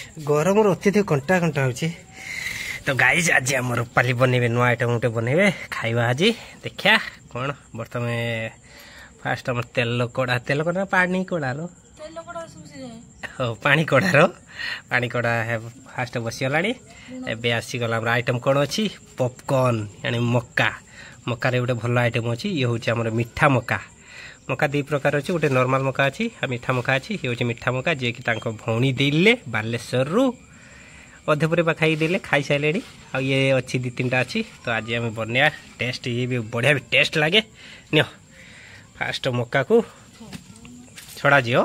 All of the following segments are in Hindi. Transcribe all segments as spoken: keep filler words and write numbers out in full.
गरम अत्यधिक कंटा कंटा हो तो गाइज आज आम रूपाली बनइबे नुआ आइटम गोटे बनइबे खाइबा आज देखिया कौन बर्तमान फास्ट आम तेल कड़ा तेल कड़ा पानी कड़ार हाँ पानी कड़ार पानी कड़ा है फास्ट बसीगला एवं आसीगला आइटम कौन अच्छी पॉपकॉर्न यानी मक्का मक्का रे गोटे भल आइटम अच्छी ये हूँ आम मीठा मक्का मक्का दी प्रकार अच्छी गोटे नॉर्मल मक्का अच्छी आ मीठा मक्का अच्छी ये हूँ मीठा मक्का जे कि भौणी देले बालेश्वर रु अधेपुरे खाई देले खाई सारे आ ये अच्छी दी तीन टा अच्छी तो आज आम बनिया टेस्ट ये भी बढ़िया भी टेस्ट लगे नियो फास्ट मक्का को छड़ा जियो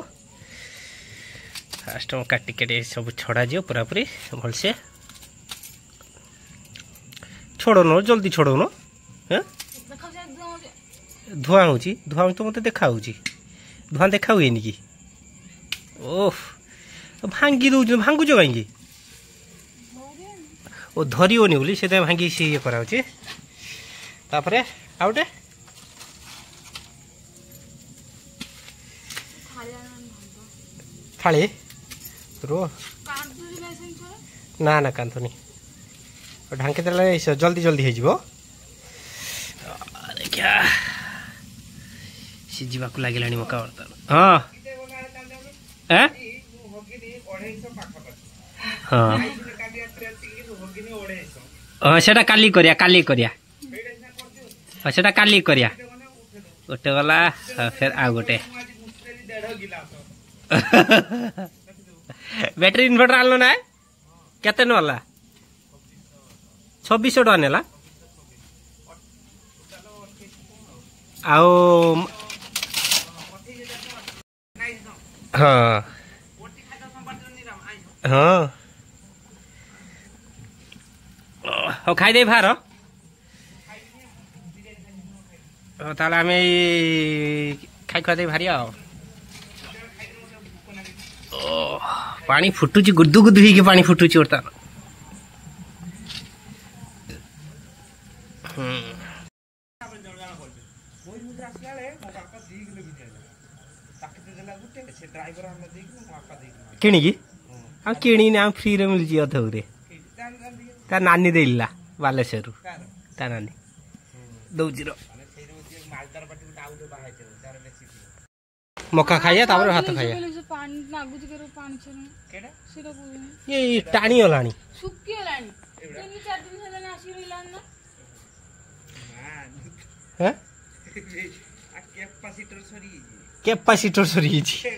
फास्ट मक्का टिके सब छड़ा जियो पूरा पूरी भलसे छोड़ो न जल्दी छोड़ो न धुआं हो धुआं तो मत देखा धुआं देखा हुए कि ओह भांगी दौ भांगुच कहीं ओ धरी होनी बोली से भांगी सी ये कराऊँ तापर आउटे थाली रो ना ना कांथनी ढांकी देला जल्दी जल्दी हो देखिया सीझा लगे मक्का बर्तमान हाँ हाँ हाँ सेटा काली करिया काली करिया हाँ सेटा काली करिया गोटे गला फिर आ गोटे बैटरी इन्वर्टर आलो ना केते नला छब्बीस टका नेला आओ हाँ हाँ हो खाई दे भार ताले आम खाई खुआ दे भारी आओ पानी फुटुची गुदु गुदु ही पानी फुटुची बर्तमान किणिकी हम किणी ना फ्री रे मिल अधे ता नानी देला बालेश्वर ता नानी दौजी मक्का खाइया तापर भात खाइया ये टाणी गलानी कैपेसिटर सरी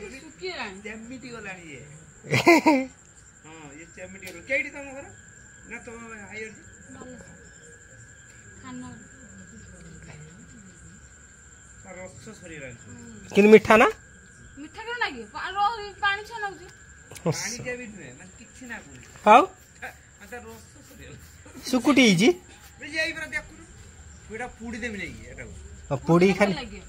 कि मीठा ना मीठा क्यों लागे पानी छना होची पानी भी नुए मन किछि ना बोल हाउ अता रस सरियल सुकुटी जी बे जाई बरा देखु पूरा पूडी देम नै एटा हां पूडी खाली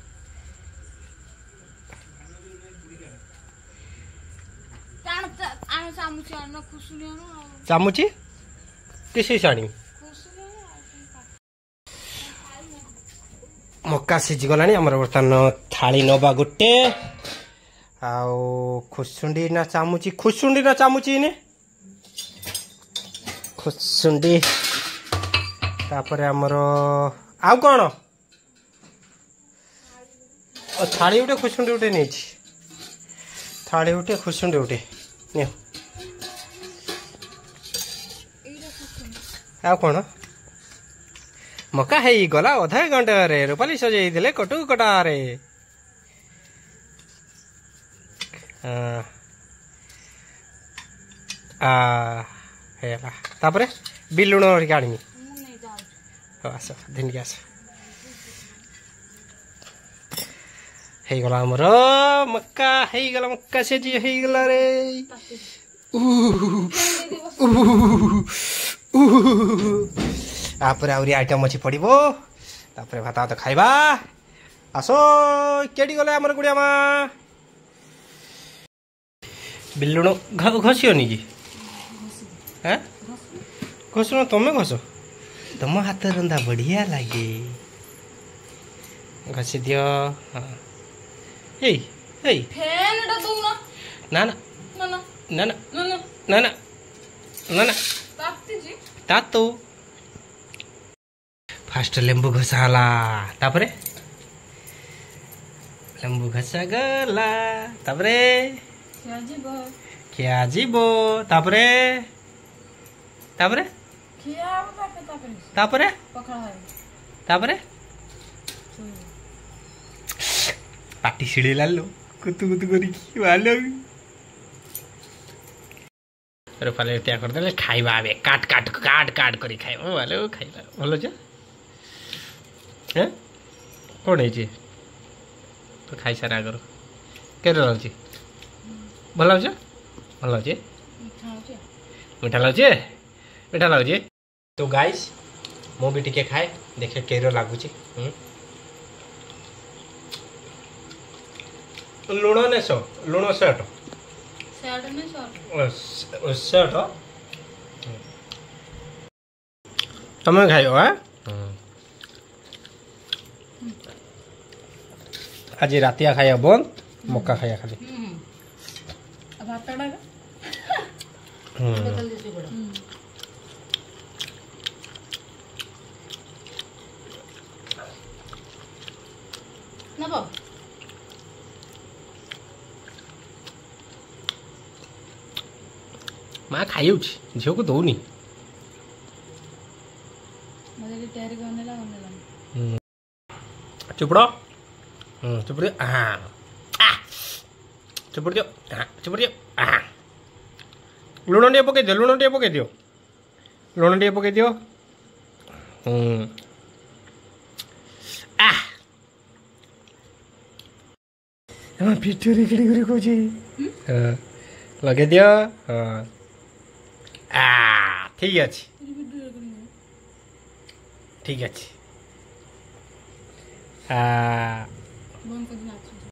ताण आनो चामुची आनो खुसुनी आनो चामुची किसे साणी मक्का सीझी गलानी आमर बर्तमान थाली नबा गोटे आउ खुसुंडी ना चामुची खुसुंडी ना चामुची ने खुसुंडी तापर आमर आउ कौन थाली गोटे खुसुंडी गोटे नहीं थाली गोटे खुसुंडी गोटे नियो आउ कौन मक्का है गला अधा घंटे रे रूपाली सजाई देले कटु कटा रे आ हेला तापरे बिलुण आनी आस दिन के आस हे गला हमर मक्का हे गला मक्का से जी हे गला रे तापर आउरी आइटम अच्छी पड़ो तापर भात भात खाइबा आसो केडी गले आमर गुड़िया मा बिलुण घसीओनी कि हाँ घसुन तुम घस तुम हाथ रंधा बढ़िया लगे घसी दियो हाँ ए ए फैन डा दो ना ना ना ना ना ना ना ना ना ना ना ना ताप्ती जी ता तो फास्ट लेंबू घसाला तापरे लेंबू घसा गला तापरे क्या जी बो क्या जीवो तापरे तापरे क्या बापे तापरे तापरे पकड़ा है तापरे पाटी सिड़ी लालो कुतु कुतु करी वालो अरे फाले त्या कर देले खाइबा आबे काट काट काट काट करी खाइबा वालो खाइबा भलो छ हैं कोन है छी तो खाइ सारा करो केरे लाउची भलो छ भलो छ मीठा लाउची मीठा लाउची तो गाइस मो भी टिके खाए देखे केरो लागुची लुण ने सो लुण शर्ट शर्ट में शर्ट शर्ट तमें खाइयो हाँ आज रातिया खाया बंद मक्का खाया खाली अब हाथ तड़ा हम्म ना बो माँ खाई झील को दौनी मजे तैयारी करने लगा करने लगा चुपड़ो चुपड़ी हाँ चुपड़ दियो हाँ चुपड़ दियो हाँ लुण टे पकई दियो लुण टे पकई दियो लुण टे पकई दियो पिठू रिकड़ी करी कौच लगे दियो हाँ आ ठीक अच्छे ठीक अच्छे आ बंद कर